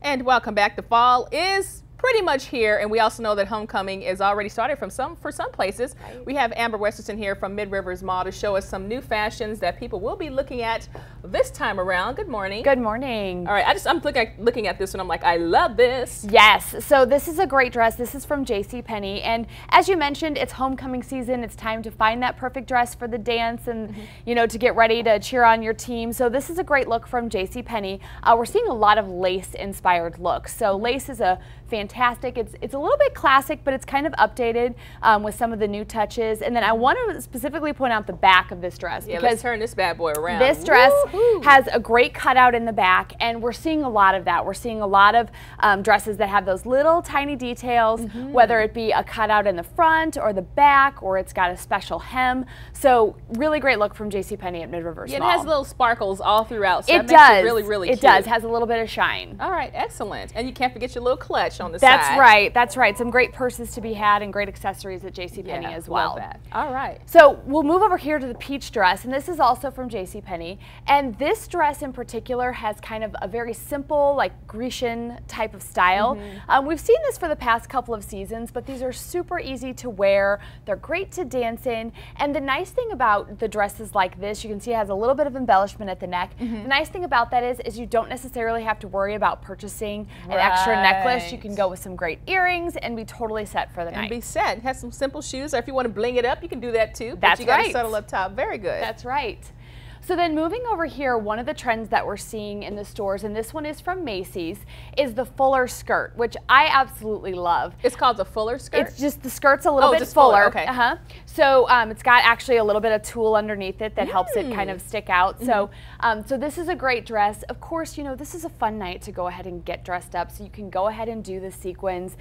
And welcome back. The fall is pretty much here, and we also know that homecoming is already started for some places. Right. We have Amber Westerson here from Mid-Rivers Mall to show us some new fashions that people will be looking at this time around. Good morning. Good morning. All right, I'm looking at this and I'm like, I love this. Yes, so this is a great dress. This is from JCPenney, and as you mentioned, it's homecoming season. It's time to find that perfect dress for the dance and you know, to get ready to cheer on your team. So this is a great look from JCPenney. We're seeing a lot of lace-inspired looks. So lace is a fantastic. It's a little bit classic, but it's kind of updated with some of the new touches. And then I want to specifically point out the back of this dress. Yeah, because let's turn this bad boy around. This dress has a great cutout in the back, and we're seeing a lot of that. We're seeing a lot of dresses that have those little tiny details, whether it be a cutout in the front or the back, or it's got a special hem. So really great look from JCPenney at Mid-Rivers Mall. It has little sparkles all throughout, so it that does. Makes it really, really cute. It does. Has a little bit of shine. All right, excellent. And you can't forget your little clutch on the That's side. right. That's right. Some great purses to be had and great accessories at JCPenney as well. Love that. All right. So we'll move over here to the peach dress, and this is also from JCPenney. And this dress in particular has kind of a very simple, like Grecian type of style. We've seen this for the past couple of seasons, but these are super easy to wear. They're great to dance in. And the nice thing about the dresses like this, you can see it has a little bit of embellishment at the neck. The nice thing about that is you don't necessarily have to worry about purchasing an extra necklace. You can go with some great earrings and be totally set for the night. And be set. It has some simple shoes, or if you want to bling it up, you can do that too. That's but you got right. to settle up top. Very good. That's right. So then moving over here, one of the trends that we're seeing in the stores, and this one is from Macy's, is the fuller skirt, which I absolutely love. It's called the fuller skirt? It's just the skirt's a little bit just fuller. Okay. So it's got actually a little bit of tulle underneath it that helps it kind of stick out. So so this is a great dress. Of course, you know, this is a fun night to go ahead and get dressed up, so you can go ahead and do the sequins.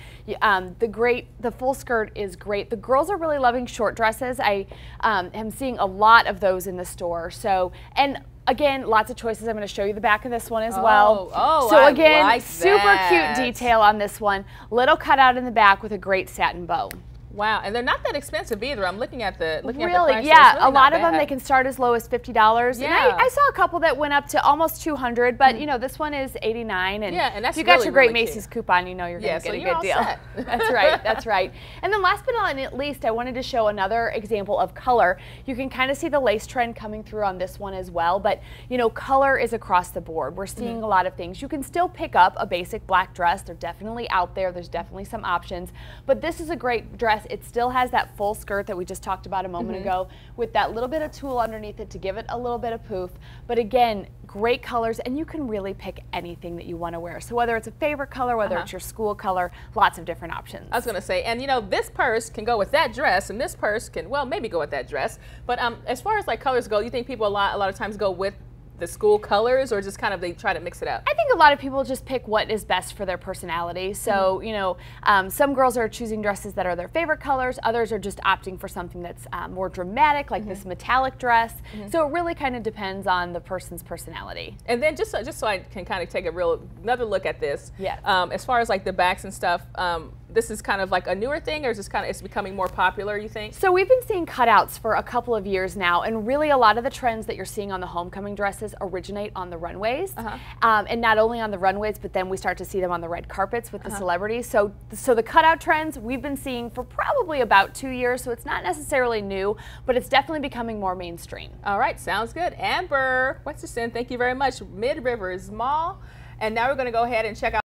The full skirt is great. The girls are really loving short dresses. I am seeing a lot of those in the store. So, and again, lots of choices. I'm going to show you the back of this one as well. So again, like super cute detail on this one. Little cutout in the back with a great satin bow. Wow, and they're not that expensive either. I'm looking at the price. Yeah, really a lot of them they can start as low as $50. Yeah. And I saw a couple that went up to almost $200, but you know, this one is $89. And yeah, and that's if you got really, your great really Macy's coupon, you know you're going to get a good deal. Set. That's right, that's right. And then last but not least, I wanted to show another example of color. You can kind of see the lace trend coming through on this one as well, but you know, color is across the board. We're seeing a lot of things. You can still pick up a basic black dress. They're definitely out there. There's definitely some options, but this is a great dress. It still has that full skirt that we just talked about a moment ago with that little bit of tulle underneath it to give it a little bit of poof. But again, great colors, and you can really pick anything that you want to wear. So whether it's a favorite color, whether it's your school color, lots of different options. I was going to say, and you know, this purse can go with that dress, and this purse can, well, maybe go with that dress. But as far as like colors go, you think people a lot of times go with the school colors, or just kind of they try to mix it up? I think a lot of people just pick what is best for their personality. So, you know, some girls are choosing dresses that are their favorite colors. Others are just opting for something that's more dramatic, like this metallic dress. So it really kind of depends on the person's personality. And then just so I can kind of take another look at this. Yes. As far as like the backs and stuff, this is kind of like a newer thing, or is this kind of, it's becoming more popular, you think? So we've been seeing cutouts for a couple of years now, and really a lot of the trends that you're seeing on the homecoming dresses originate on the runways. And not only on the runways, but then we start to see them on the red carpets with the celebrities. So the cutout trends we've been seeing for probably about 2 years, so it's not necessarily new, but it's definitely becoming more mainstream. All right, sounds good. Amber Westerson, thank you very much. Mid-Rivers Mall. And now we're going to go ahead and check out